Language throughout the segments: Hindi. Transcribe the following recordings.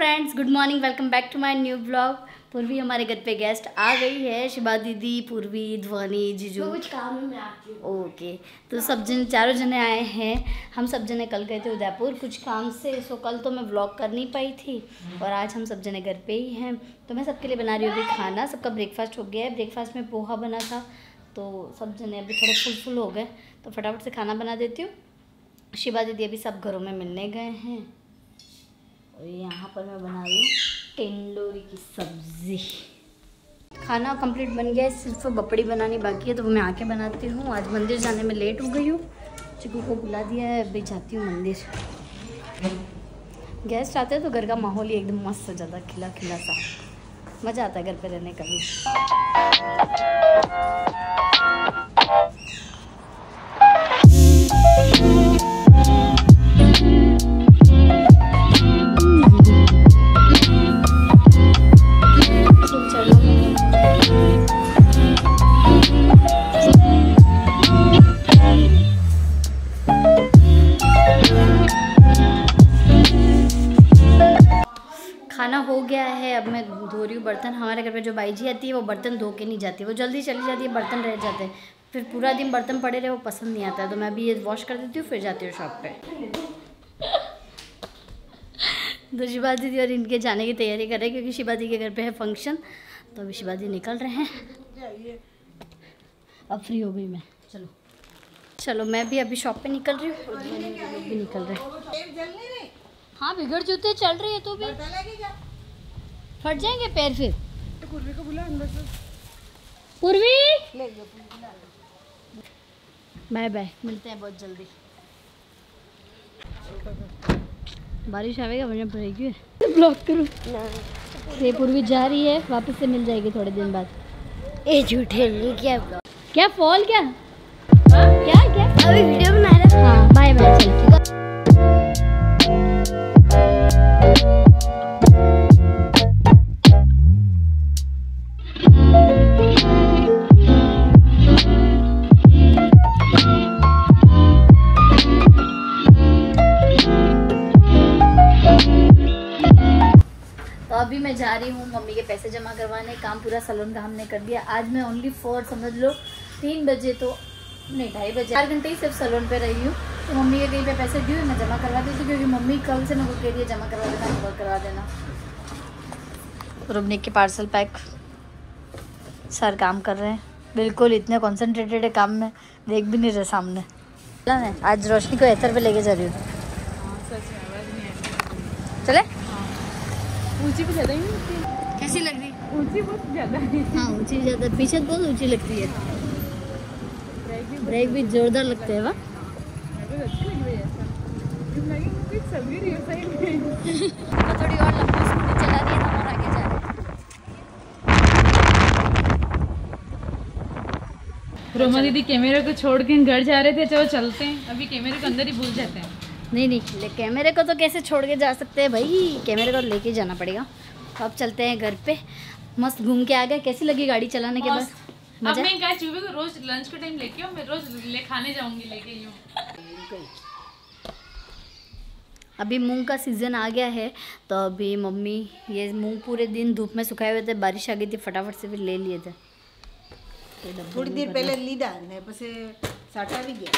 Friends, good morning. Welcome back to my new blog. पूर्वी हमारे घर पे गेस्ट आ गई है। शिबा दीदी, पूर्वी, ध्वनि, जीजू। कुछ काम में आती हूँ। ओके, तो सब जन चारों जने आए हैं। हम सब जने कल गए थे उदयपुर कुछ काम से, सो कल तो मैं व्लॉग कर नहीं पाई थी और आज हम सब जने घर पे ही हैं। तो मैं सबके लिए बना रही हूँ अभी खाना। सबका ब्रेकफास्ट हो गया है। ब्रेकफास्ट में पोहा बना था, तो सब जने अभी थोड़े फुल हो गए, तो फटाफट से खाना बना देती हूँ। शिबा दीदी अभी सब घरों में मिलने गए हैं और यहाँ पर मैं बना रही हूँ टेंडोरी की सब्ज़ी। खाना कंप्लीट बन गया है, सिर्फ बपड़ी बनानी बाकी है, तो वो मैं आके बनाती हूँ। आज मंदिर जाने में लेट हो गई हूँ, चिकू को बुला दिया है, अभी जाती हूँ मंदिर। गेस्ट आते हैं तो घर का माहौल ही एकदम मस्त हो जाता है, खिला खिला सा। मज़ा आता है घर पे रहने का भी। खाना हो गया है, अब मैं धो रही हूँ बर्तन। हमारे घर पे जो बाई जी आती है वो बर्तन धो के नहीं जाती, वो जल्दी चली जाती है, बर्तन रह जाते हैं, फिर पूरा दिन बर्तन पड़े रहे, वो पसंद नहीं आता है। तो मैं अभी ये वॉश कर देती हूँ, फिर जाती हूँ शॉप पे। तो शिबा दीदी और इनके जाने की तैयारी कर रहे हैं क्योंकि शिबा दी के घर पे है फंक्शन, तो अभी शिबा दी निकल रहे हैं। अब फ्री हो गई मैं। चलो मैं भी अभी शॉप पे निकल रही हूँ और भी निकल रहे हैं। हाँ, बिगड़ जूते चल रही है तो भी फट जाएंगे पैर फिर। तो पूर्वी को बुला अंदर से। पूर्वी बाय बाय, मिलते हैं बहुत जल्दी। बारिश आवेगा वरना पड़ेगी। ब्लॉक करूँ ये पूर्वी जा रही है, वापस से मिल जाएगी थोड़े दिन बाद। ए झूठे नहीं क्या फॉल क्या क्या अभी वीडियो बना रहे। हाँ बाय बाय, चल। तो अभी मैं जा रही हूँ मम्मी के पैसे जमा करवाने। काम पूरा सैलून का हमने कर दिया। आज मैं ओनली 4 समझ लो 3 बजे तो नहीं 2:30 बजे 4 घंटे ही सिर्फ सैलून पे रही हूँ। तो मम्मी के कहीं पे पैसे ड्यू मैं जमा करवा दी थी क्योंकि मम्मी कल से मेरे को कह रही है जमा करवा देना, होमवर्क करवा देना। रुबनिक के पार्सल पैक सर काम कर रहे हैं, बिल्कुल इतने कॉन्सेंट्रेटेड है काम में, देख भी नहीं रहे सामने। आज रोशनी को एथर पे लेके जा रही हूँ। चले ऊंची भी ज़्यादा ही कैसी लग रही? ऊंची बहुत ज़्यादा है। हाँ ऊंची ज़्यादा, पीछे बहुत ऊंची लगती है। ब्रेक भी जोरदार लगते हैं। वाह अच्छी लग रही है ऐसा। कुछ सभी रही है साइड में। तो थोड़ी और लंबी स्कूटी चला रही है ना और आगे जा रहे हैं। रोमा दीदी कैमरे को छोड़ के घर जा रहे थे, चलो चलते हैं। अभी कैमरे के अंदर ही भूल जाते हैं। नहीं कैमरे को तो कैसे छोड़ के जा सकते हैं भाई, कैमरे को लेके जाना पड़ेगा। तो अब चलते हैं घर पे। मस्त घूम के आ गए। कैसी लगी गाड़ी चलाने के बाद? अब मैं क्या चूहे को रोज लंच के टाइम लेके मैं रोज खाने जाऊंगी लेके यूं। अभी मूंग का सीज़न आ गया है, तो अभी मम्मी ये मूंग पूरे दिन धूप में सुखाए हुए थे, बारिश आ गई थी, फटाफट से फिर ले लिए थे। थोड़ी देर पहले लीधा ने पछे साटा भी गया।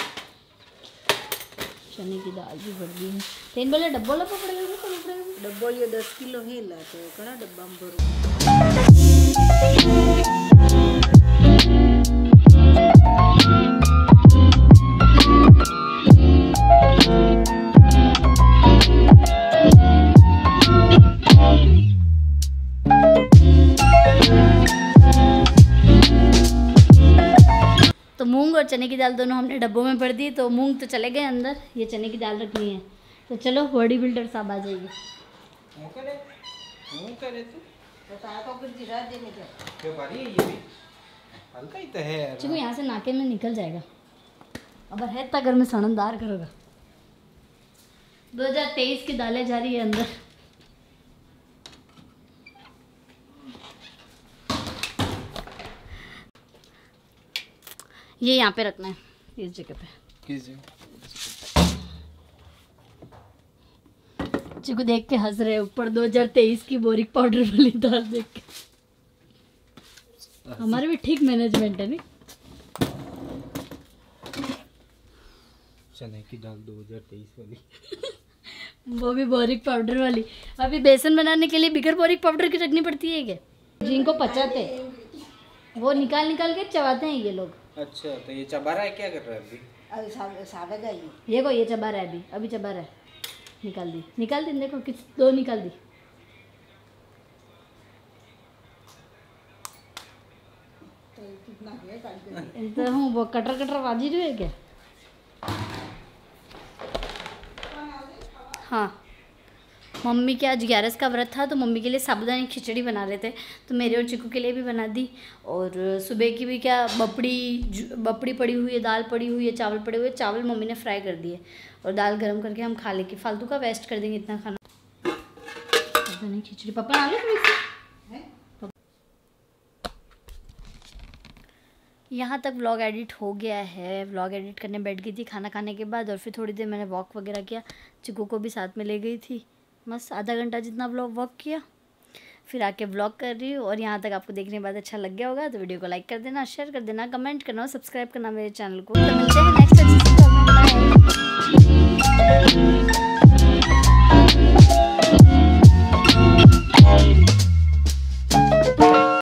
चने की दाल भी भर दी है। तीन बोले डब्बो लपो पड़ेगा। डब्बो ये 10 किलो है ला तो कड़ा डब्बा में भरो। तो मूंग और चने की दाल दोनों हमने डब्बों में भर दी। तो मूंग तो चले गए अंदर, ये चने की दाल रखनी है। तो चलो बॉडी बिल्डर साहब आ जाएगी। चलो यहाँ से नाके में निकल जाएगा। अब है तक घर में सड़नदार करोगा। 2023 की दालें जा रही है अंदर। ये यहाँ पे रखना है, इस जगह पे। किस चिकू देख के हंस रहे ऊपर 2023 की बोरिक पाउडर वाली दाल देख के। हमारे भी ठीक मैनेजमेंट है नहीं। चने की दाल 2023 वाली वो भी बोरिक पाउडर वाली। अभी बेसन बनाने के लिए बिगर बोरिक पाउडर की रखनी पड़ती है क्या? जिनको पचाते वो निकाल निकाल के चबाते हैं ये लोग। अच्छा तो ये चबा रहा है, क्या कर रहा है अभी? सादा गई ये को ये चबा रहा है अभी चबा रहा है। निकाल दी देखो किस 2 निकाल दी। तो हूँ वो कटर बाजी जो है क्या? हाँ मम्मी के आज 11 का व्रत था तो मम्मी के लिए साबुदानी खिचड़ी बना रहे थे, तो मेरे और चिकू के लिए भी बना दी। और सुबह की भी क्या बपड़ी पड़ी हुई है, दाल पड़ी हुई है, चावल पड़े हुए। चावल मम्मी ने फ्राई कर दिए और दाल गरम करके हम खा लेंगे। फालतू का वेस्ट कर देंगे इतना खाना। साबुदानी खिचड़ी पापा आ गए। यहाँ तक व्लॉग एडिट हो गया है। व्लॉग एडिट करने बैठ गई थी खाना खाने के बाद, और फिर थोड़ी देर मैंने वॉक वगैरह किया। चिकू को भी साथ में ले गई थी, बस आधा घंटा जितना वॉक किया, फिर आके व्लॉग कर रही हूँ। और यहाँ तक आपको देखने के बाद अच्छा लग गया होगा तो वीडियो को लाइक कर देना, शेयर कर देना, कमेंट करना और सब्सक्राइब करना मेरे चैनल को। तो मिलते हैं नेक्स्ट एपिसोड में। बाय।